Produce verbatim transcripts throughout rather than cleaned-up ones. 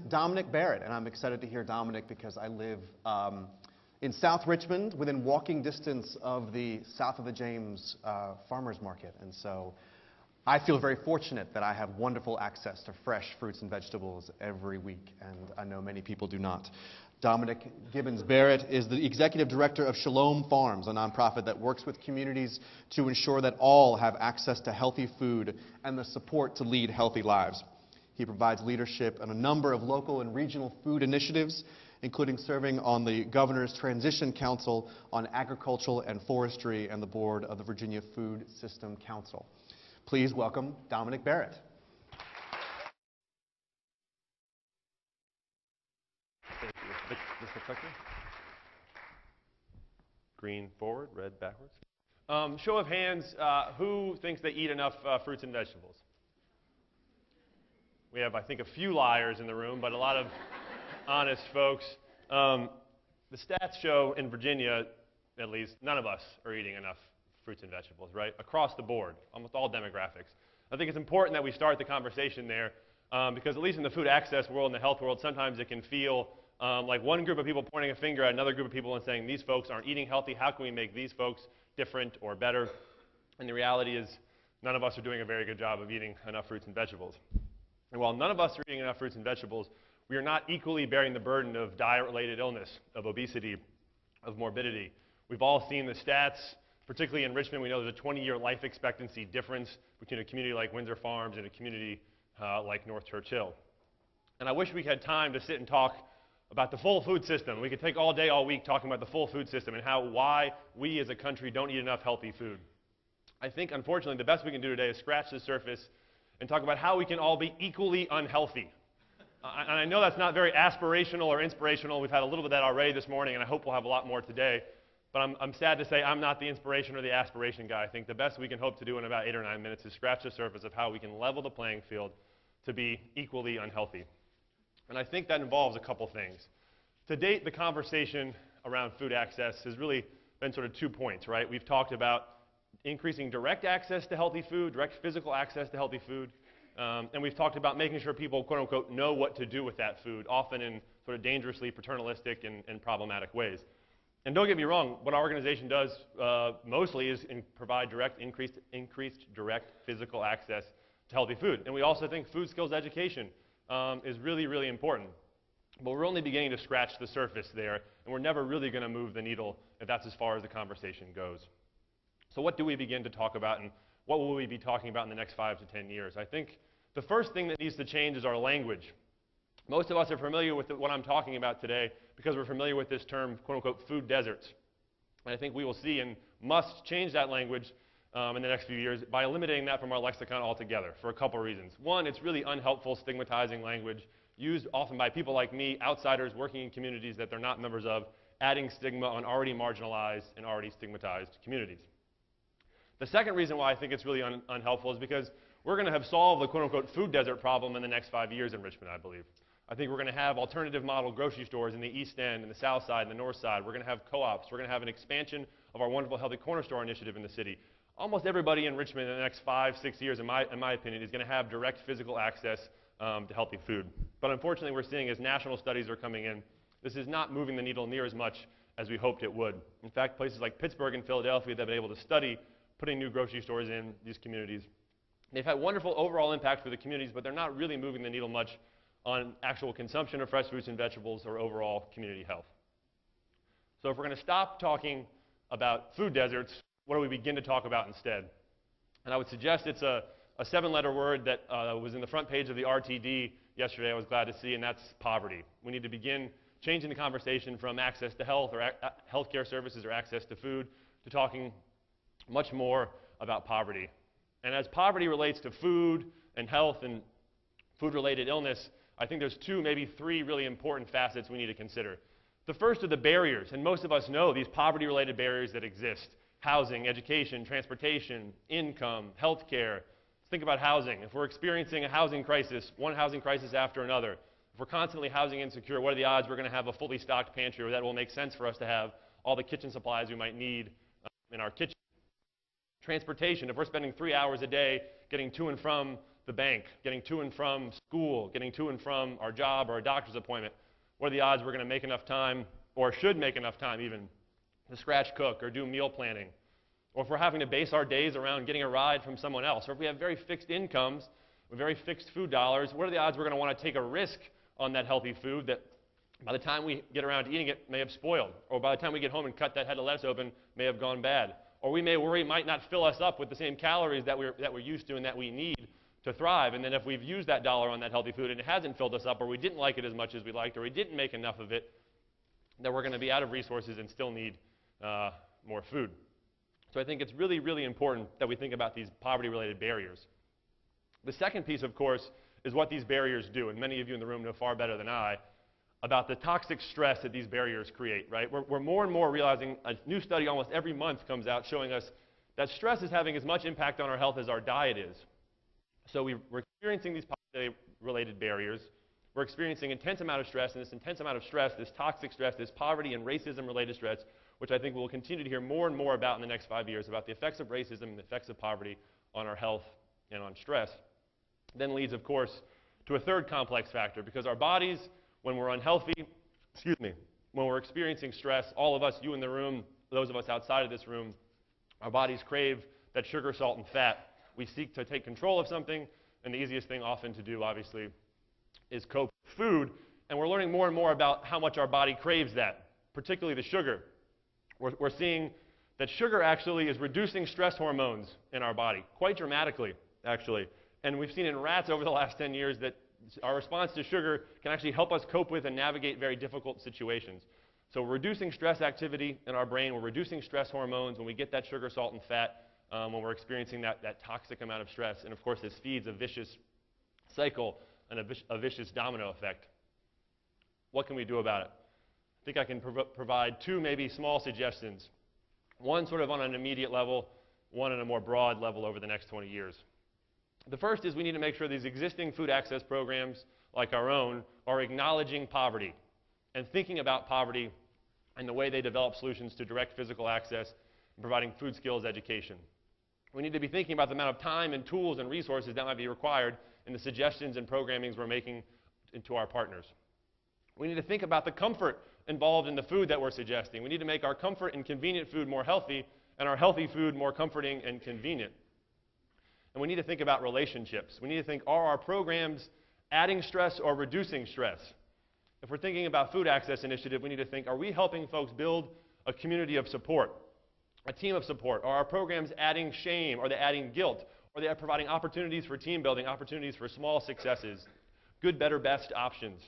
Dominic Barrett, and I'm excited to hear Dominic because I live um, in South Richmond, within walking distance of the South of the James uh, Farmers Market. And so I feel very fortunate that I have wonderful access to fresh fruits and vegetables every week, and I know many people do not. Dominic Gibbons Barrett is the executive director of Shalom Farms, a nonprofit that works with communities to ensure that all have access to healthy food and the support to lead healthy lives. He provides leadership on a number of local and regional food initiatives, including serving on the Governor's Transition Council on Agricultural and Forestry and the board of the Virginia Food System Council. Please welcome Dominic Barrett. Mister Clicker. Green forward, red backwards. Um, show of hands, uh, who thinks they eat enough uh, fruits and vegetables? We have, I think, a few liars in the room, but a lot of honest folks. Um, the stats show in Virginia, at least, none of us are eating enough fruits and vegetables, right? Across the board, almost all demographics. I think it's important that we start the conversation there um, because at least in the food access world and the health world, sometimes it can feel um, like one group of people pointing a finger at another group of people and saying, these folks aren't eating healthy, how can we make these folks different or better? And the reality is none of us are doing a very good job of eating enough fruits and vegetables. And while none of us are eating enough fruits and vegetables, we are not equally bearing the burden of diet-related illness, of obesity, of morbidity. We've all seen the stats, particularly in Richmond. We know there's a twenty-year life expectancy difference between a community like Windsor Farms and a community uh, like North Churchill. And I wish we had time to sit and talk about the full food system. We could take all day, all week talking about the full food system and how, why we as a country don't eat enough healthy food. I think, unfortunately, the best we can do today is scratch the surface and talk about how we can all be equally unhealthy. Uh, and I know that's not very aspirational or inspirational. We've had a little bit of that already this morning, and I hope we'll have a lot more today. But I'm, I'm sad to say I'm not the inspiration or the aspiration guy. I think the best we can hope to do in about eight or nine minutes is scratch the surface of how we can level the playing field to be equally unhealthy. And I think that involves a couple things. To date, the conversation around food access has really been sort of two points, right? We've talked about increasing direct access to healthy food, direct physical access to healthy food, um, and we've talked about making sure people, quote unquote, know what to do with that food, often in sort of dangerously paternalistic and, and problematic ways. And don't get me wrong, what our organization does uh, mostly is in provide direct, increased, increased direct physical access to healthy food. And we also think food skills education um, is really, really important. But we're only beginning to scratch the surface there, and we're never really going to move the needle if that's as far as the conversation goes. So what do we begin to talk about, and what will we be talking about in the next five to ten years? I think the first thing that needs to change is our language. Most of us are familiar with what I'm talking about today because we're familiar with this term, quote-unquote, food deserts. And I think we will see and must change that language um, in the next few years by eliminating that from our lexicon altogether for a couple reasons. One, it's really unhelpful, stigmatizing language used often by people like me, outsiders working in communities that they're not members of, adding stigma on already marginalized and already stigmatized communities. The second reason why I think it's really un unhelpful is because we're going to have solved the quote-unquote food desert problem in the next five years in Richmond, I believe. I think we're going to have alternative model grocery stores in the East End, and the South Side, and the North Side. We're going to have co-ops. We're going to have an expansion of our wonderful Healthy Corner Store initiative in the city. Almost everybody in Richmond in the next five, six years, in my, in my opinion, is going to have direct physical access um, to healthy food. But unfortunately, we're seeing as national studies are coming in, this is not moving the needle near as much as we hoped it would. In fact, places like Pittsburgh and Philadelphia that have been able to study putting new grocery stores in these communities. They've had wonderful overall impact for the communities, but they're not really moving the needle much on actual consumption of fresh fruits and vegetables or overall community health. So if we're going to stop talking about food deserts, what do we begin to talk about instead? And I would suggest it's a, a seven-letter word that uh, was in the front page of the R T D yesterday, I was glad to see, and that's poverty. We need to begin changing the conversation from access to health or health care services or access to food to talking much more about poverty. And as poverty relates to food and health and food-related illness, I think there's two, maybe three really important facets we need to consider. The first are the barriers, and most of us know these poverty-related barriers that exist. Housing, education, transportation, income, health care. Let's think about housing. If we're experiencing a housing crisis, one housing crisis after another, if we're constantly housing insecure, what are the odds we're going to have a fully stocked pantry or that will make sense for us to have all the kitchen supplies we might need um, in our kitchen? Transportation, if we're spending three hours a day getting to and from the bank, getting to and from school, getting to and from our job or a doctor's appointment, what are the odds we're going to make enough time, or should make enough time even, to scratch cook or do meal planning? Or if we're having to base our days around getting a ride from someone else, or if we have very fixed incomes with very fixed food dollars, what are the odds we're going to want to take a risk on that healthy food that by the time we get around to eating it may have spoiled, or by the time we get home and cut that head of lettuce open may have gone bad? Or we may worry it might not fill us up with the same calories that we're, that we're used to and that we need to thrive. And then if we've used that dollar on that healthy food and it hasn't filled us up, or we didn't like it as much as we liked, or we didn't make enough of it, then we're going to be out of resources and still need uh, more food. So I think it's really, really important that we think about these poverty-related barriers. The second piece, of course, is what these barriers do, and many of you in the room know far better than I about the toxic stress that these barriers create, right? We're, we're more and more realizing, a new study almost every month comes out showing us that stress is having as much impact on our health as our diet is. So we, we're experiencing these poverty-related barriers. We're experiencing intense amount of stress, and this intense amount of stress, this toxic stress, this poverty and racism-related stress, which I think we'll continue to hear more and more about in the next five years, about the effects of racism and the effects of poverty on our health and on stress, then leads, of course, to a third complex factor, because our bodies, when we're unhealthy, excuse me, when we're experiencing stress, all of us, you in the room, those of us outside of this room, our bodies crave that sugar, salt, and fat. We seek to take control of something, and the easiest thing often to do, obviously, is cope with food, and we're learning more and more about how much our body craves that, particularly the sugar. We're, we're seeing that sugar actually is reducing stress hormones in our body, quite dramatically, actually. And we've seen in rats over the last ten years that our response to sugar can actually help us cope with and navigate very difficult situations. So we're reducing stress activity in our brain, we're reducing stress hormones when we get that sugar, salt, and fat, um, when we're experiencing that, that toxic amount of stress. And of course, this feeds a vicious cycle and a, vic a vicious domino effect. What can we do about it? I think I can prov provide two maybe small suggestions. One sort of on an immediate level, one on a more broad level over the next twenty years. The first is we need to make sure these existing food access programs, like our own, are acknowledging poverty and thinking about poverty and the way they develop solutions to direct physical access and providing food skills education. We need to be thinking about the amount of time and tools and resources that might be required in the suggestions and programmings we're making to our partners. We need to think about the comfort involved in the food that we're suggesting. We need to make our comfort and convenient food more healthy and our healthy food more comforting and convenient. And we need to think about relationships. We need to think, are our programs adding stress or reducing stress? If we're thinking about food access initiative, we need to think, are we helping folks build a community of support, a team of support? Are our programs adding shame? Are they adding guilt? Are they providing opportunities for team building, opportunities for small successes, good, better, best options?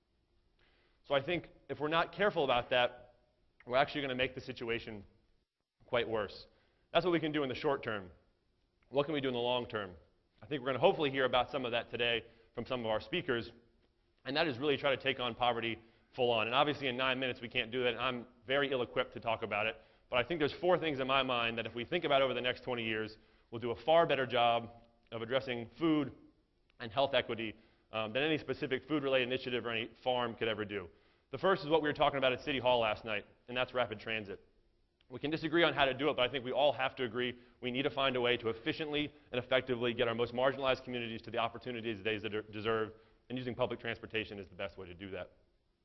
So I think if we're not careful about that, we're actually going to make the situation quite worse. That's what we can do in the short term. What can we do in the long term? I think we're going to hopefully hear about some of that today from some of our speakers, and that is really try to take on poverty full on. And obviously in nine minutes we can't do that, and I'm very ill-equipped to talk about it, but I think there's four things in my mind that if we think about over the next twenty years, we'll do a far better job of addressing food and health equity um, than any specific food-related initiative or any farm could ever do. The first is what we were talking about at City Hall last night, and that's rapid transit. We can disagree on how to do it, but I think we all have to agree we need to find a way to efficiently and effectively get our most marginalized communities to the opportunities they deserve, and using public transportation is the best way to do that.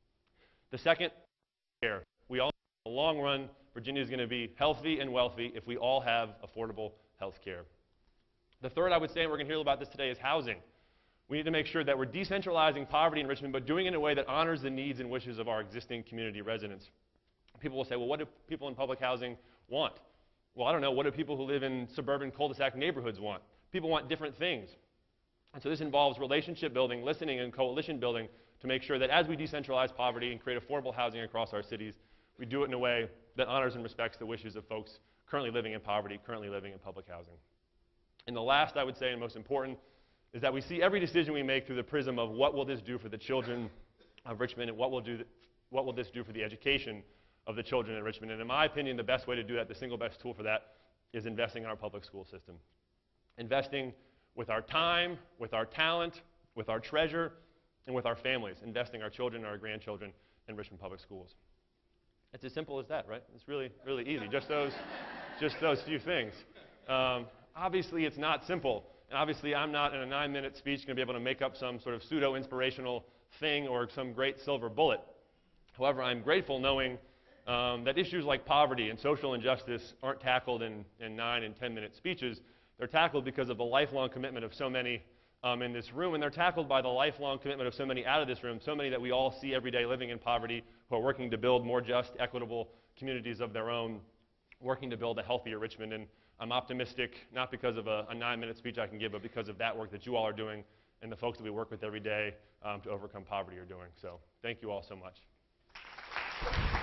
The second, care. We all know in the long run, Virginia is going to be healthy and wealthy if we all have affordable health care. The third I would say, and we're going to hear about this today, is housing. We need to make sure that we're decentralizing poverty in Richmond, but doing it in a way that honors the needs and wishes of our existing community residents. People will say, well, what do people in public housing want? Well, I don't know. What do people who live in suburban cul-de-sac neighborhoods want? People want different things. And so this involves relationship building, listening, and coalition building to make sure that as we decentralize poverty and create affordable housing across our cities, we do it in a way that honors and respects the wishes of folks currently living in poverty, currently living in public housing. And the last, I would say, and most important, is that we see every decision we make through the prism of what will this do for the children of Richmond and what will, do th what will this do for the education of the children in Richmond. And in my opinion, the best way to do that, the single best tool for that, is investing in our public school system. Investing with our time, with our talent, with our treasure, and with our families. Investing our children and our grandchildren in Richmond Public Schools. It's as simple as that, right? It's really, really easy. Just those, just those few things. Um, obviously, it's not simple. And obviously, I'm not in a nine-minute speech going to be able to make up some sort of pseudo-inspirational thing or some great silver bullet. However, I'm grateful knowing um, that issues like poverty and social injustice aren't tackled in, in nine and ten-minute speeches. They're tackled because of the lifelong commitment of so many um, in this room, and they're tackled by the lifelong commitment of so many out of this room, so many that we all see every day living in poverty, who are working to build more just, equitable communities of their own, working to build a healthier Richmond. And I'm optimistic, not because of a, a nine-minute speech I can give, but because of that work that you all are doing and the folks that we work with every day um, to overcome poverty are doing. So thank you all so much.